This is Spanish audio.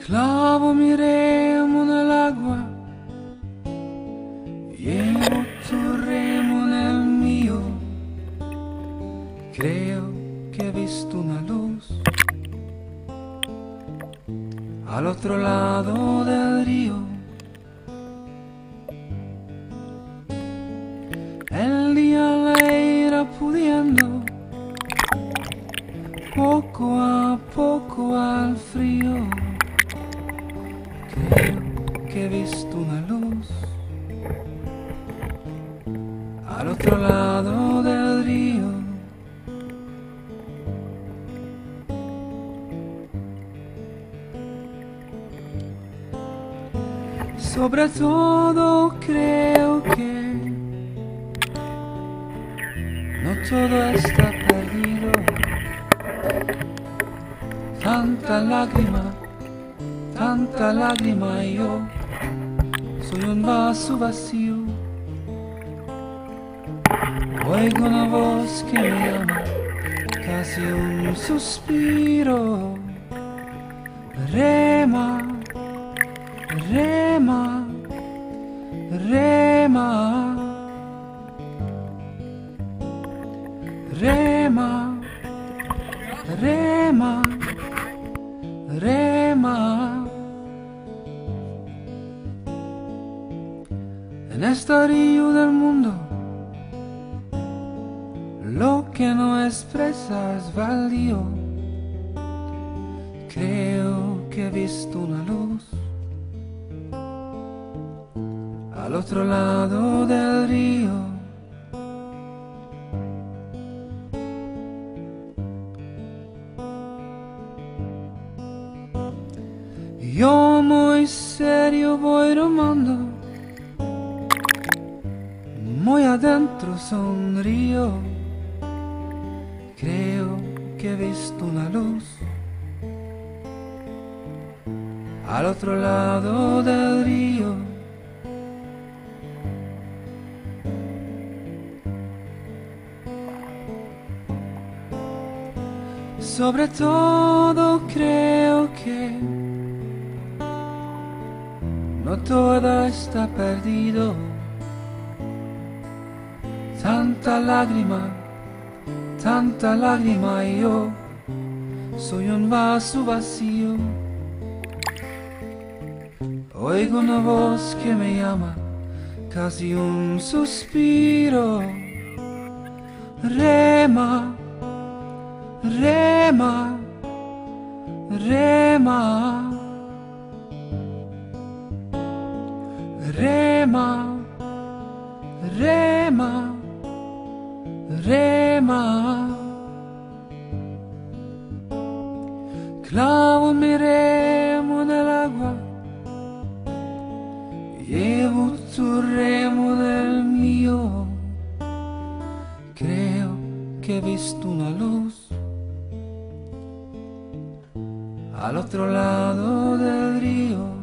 Clavo mi remo nell'acqua, llevo tu remo nel mio. Creo que he visto una luz al otro lado del río. El día le irá pudiendo poco a poco al frío. Creo que he visto una luz al otro lado del río. Sobre todo creo que no todo está perdido. Tanta lágrima y yo soy un vaso vacío. Oigo una voz que me llama, casi un suspiro. Rema, rema, rema, rema, rema, rema. En esta orilla del mundo, lo que no expresa es baldío. Creo que he visto una luz al otro lado del río. Yo muy serio voy remando, muy adentro sonrío. Creo que he visto una luz al otro lado del río. Sobre todo creo que no todo está perdido. Tanta lágrima y yo soy un vaso vacío. Oigo una voz que me llama, casi un suspiro. Rema, rema, rema, rema, rema, rema. Clavo mi remo nell'acqua, llevo tu remo nel mio. Creo que he visto una luz al otro lado del río.